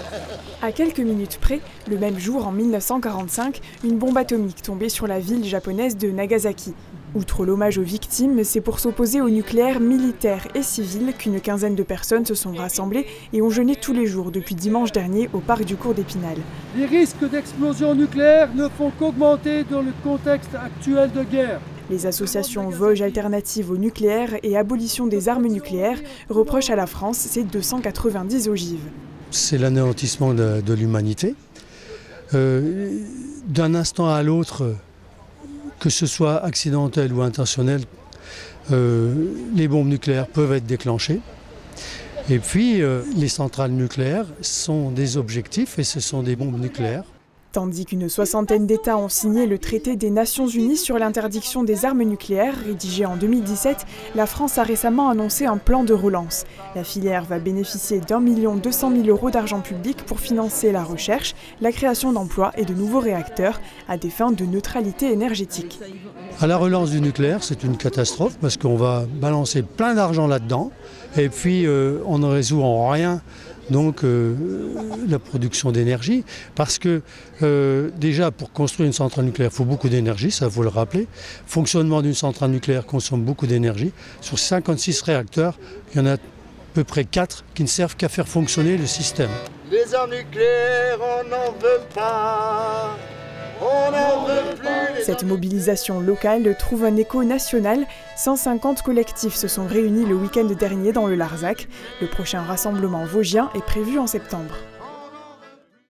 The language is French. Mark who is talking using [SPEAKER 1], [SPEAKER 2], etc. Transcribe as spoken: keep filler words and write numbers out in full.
[SPEAKER 1] À quelques minutes près, le même jour en mille neuf cent quarante-cinq, une bombe atomique tombait sur la ville japonaise de Nagasaki. Outre l'hommage aux victimes, c'est pour s'opposer au nucléaire militaire et civil qu'une quinzaine de personnes se sont rassemblées et ont jeûné tous les jours depuis dimanche dernier au parc du cours d'Épinal.
[SPEAKER 2] Les risques d'explosion nucléaire ne font qu'augmenter dans le contexte actuel de guerre.
[SPEAKER 1] Les associations Vosges alternatives au nucléaire et abolition des armes nucléaires reprochent à la France ses deux cent quatre-vingt-dix ogives.
[SPEAKER 3] C'est l'anéantissement de, de l'humanité. Euh, d'un instant à l'autre, que ce soit accidentel ou intentionnel, euh, les bombes nucléaires peuvent être déclenchées. Et puis, euh, les centrales nucléaires sont des objectifs et ce sont des bombes nucléaires.
[SPEAKER 1] Tandis qu'une soixantaine d'États ont signé le traité des Nations Unies sur l'interdiction des armes nucléaires, rédigé en deux mille dix-sept, la France a récemment annoncé un plan de relance. La filière va bénéficier d'un million deux cent mille euros d'argent public pour financer la recherche, la création d'emplois et de nouveaux réacteurs à des fins de neutralité énergétique.
[SPEAKER 3] À la relance du nucléaire, c'est une catastrophe parce qu'on va balancer plein d'argent là-dedans et puis euh, on ne résout en rien donc euh, la production d'énergie, parce que euh, déjà pour construire une centrale nucléaire, il faut beaucoup d'énergie, ça faut le rappeler. Le fonctionnement d'une centrale nucléaire consomme beaucoup d'énergie. Sur cinquante-six réacteurs, il y en a à peu près quatre qui ne servent qu'à faire fonctionner le système.
[SPEAKER 4] Les armes nucléaires, on n'en veut pas. On n'en veut plus.
[SPEAKER 1] Cette mobilisation locale trouve un écho national. cent cinquante collectifs se sont réunis le week-end dernier dans le Larzac. Le prochain rassemblement vosgien est prévu en septembre.